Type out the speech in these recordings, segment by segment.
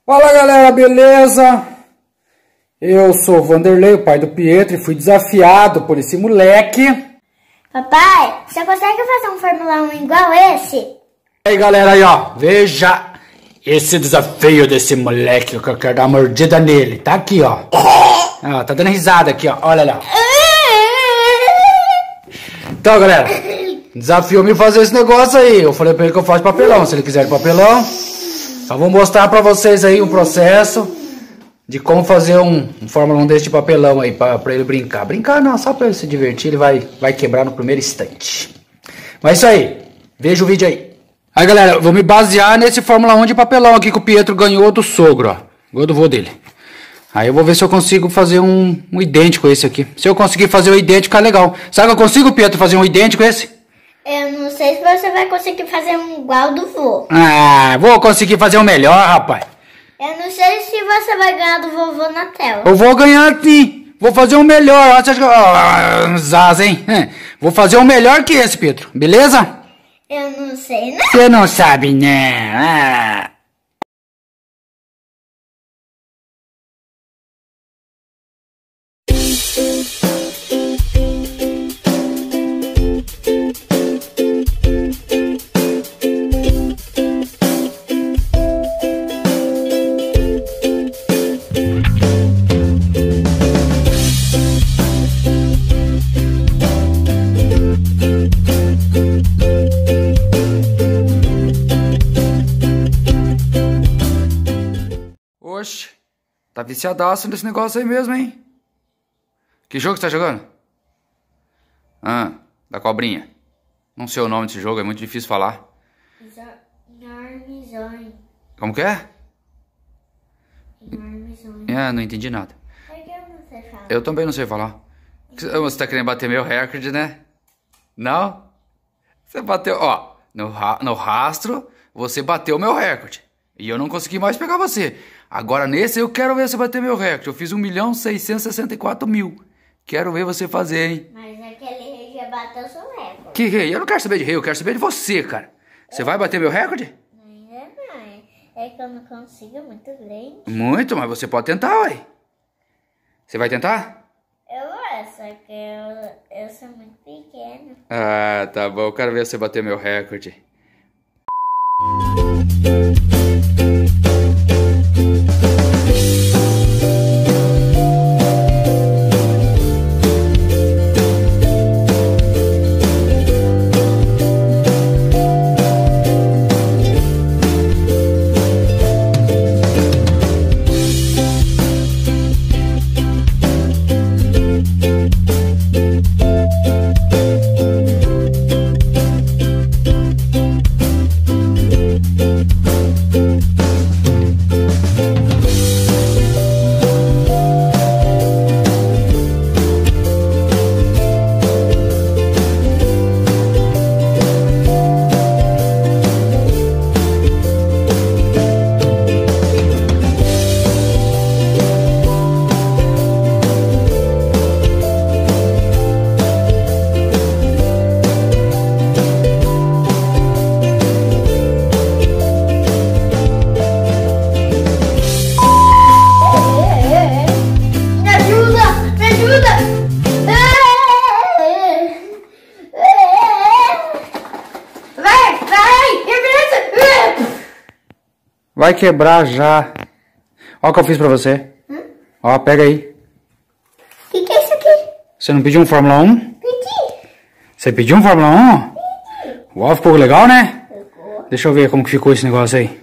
Fala galera, beleza? Eu sou o Vanderlei, o pai do Pietro, e fui desafiado por esse moleque. Papai, você consegue fazer um Fórmula 1 igual esse? E aí galera, aí ó, veja esse desafio desse moleque que eu quero dar uma mordida nele. Tá aqui ó, tá dando risada aqui ó, olha lá. Então galera, desafiou me fazer esse negócio aí. Eu falei pra ele que eu faço papelão, se ele quiser de papelão. Só vou mostrar pra vocês aí um processo de como fazer um Fórmula 1 desse de papelão aí pra ele brincar. Brincar não, só pra ele se divertir, ele vai quebrar no primeiro instante. Mas é isso aí, veja o vídeo aí. Aí galera, eu vou me basear nesse Fórmula 1 de papelão aqui que o Pietro ganhou do sogro, ó. Ganhou do vô dele. Aí eu vou ver se eu consigo fazer um idêntico a esse aqui. Se eu conseguir fazer um idêntico, é legal. Sabe que eu consigo, Pietro, fazer um idêntico a esse? Eu não sei se você vai conseguir fazer um igual do vô. Ah, vou conseguir fazer um melhor, rapaz. Eu não sei se você vai ganhar do vovô na tela. Eu vou ganhar sim. Vou fazer um melhor. Você acha que... Zaza, hein? Vou fazer um melhor que esse, Pietro. Beleza? Eu não sei, né? Você não sabe, né? Oxe, tá viciadaço nesse negócio aí mesmo, hein? Que jogo você tá jogando? Ah, da cobrinha. Não sei o nome desse jogo, é muito difícil falar. Normizone. Como que é? Normizone. Não entendi nada. É que eu não sei falar. Eu também não sei falar. Você tá querendo bater meu recorde, né? Não? Você bateu, ó, no rastro, você bateu meu recorde. E eu não consegui mais pegar você. Agora nesse eu quero ver você bater meu recorde. Eu fiz 1.664.000. Quero ver você fazer, hein? Mas aquele rei já bateu seu recorde. Que rei? Eu não quero saber de rei, eu quero saber de você, cara. Você vai bater meu recorde? Ainda não. É que eu não consigo, é muito grande. Muito, mas você pode tentar, ué. Você vai tentar? Eu vou, só que eu sou muito pequeno. Ah, tá bom. Eu quero ver você bater meu recorde. Vai quebrar já. Ó o que eu fiz pra você. Ó, pega aí. O que é isso aqui? Você não pediu um Fórmula 1? Pedi. Você pediu um Fórmula 1? Pedi. Uau, ficou legal, né? Ficou. Deixa eu ver como que ficou esse negócio aí.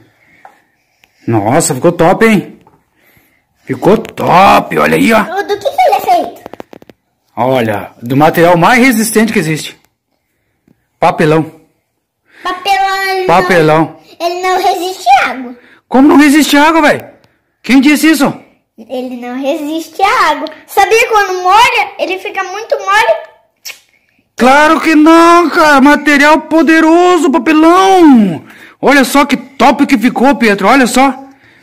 Nossa, ficou top, hein? Ficou top, olha aí, ó. Do que ele é feito? Olha, do material mais resistente que existe. Papelão. Papelão. Papelão. Ele não resiste à água. Como não resiste à água, velho? Quem disse isso? Ele não resiste à água. Sabia quando molha, ele fica muito mole? Claro que não, cara. Material poderoso, papelão. Olha só que top que ficou, Pietro. Olha só.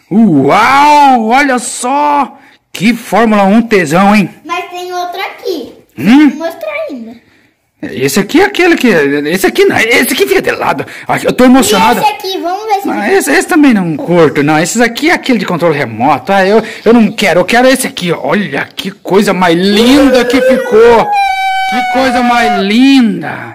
Uau, olha só. Que Fórmula 1 tesão, hein? Mas tem outra aqui. Hum? Vou mostrar ainda. Esse aqui é aquele que... Esse aqui não, esse aqui fica de lado. Eu tô emocionado. E esse aqui, vamos ver se... Não, esse também não curto, não. Esse aqui é aquele de controle remoto. Ah, eu não quero, eu quero esse aqui. Olha que coisa mais linda que ficou. Que coisa mais linda.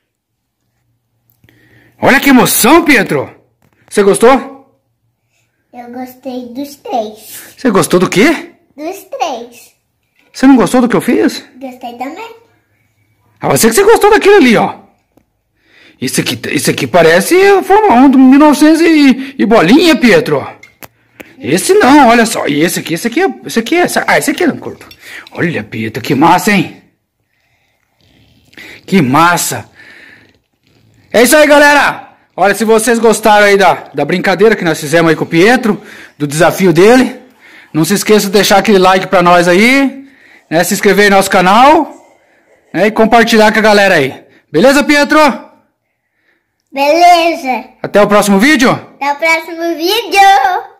Olha que emoção, Pietro. Você gostou? Eu gostei dos 3. Você gostou do quê? Dos 3. Você não gostou do que eu fiz? Gostei também. Ah, você que você gostou daquele ali, ó. Esse aqui parece Fórmula 1 de 1900 e bolinha, Pietro. Esse não, olha só. E esse aqui eu não curto. Olha, Pietro, que massa, hein? Que massa. É isso aí, galera. Olha, se vocês gostaram aí da brincadeira que nós fizemos aí com o Pietro, do desafio dele, não se esqueça de deixar aquele like pra nós aí, né? Se inscrever no nosso canal, né? E compartilhar com a galera aí. Beleza, Pietro? Beleza. Até o próximo vídeo? Até o próximo vídeo.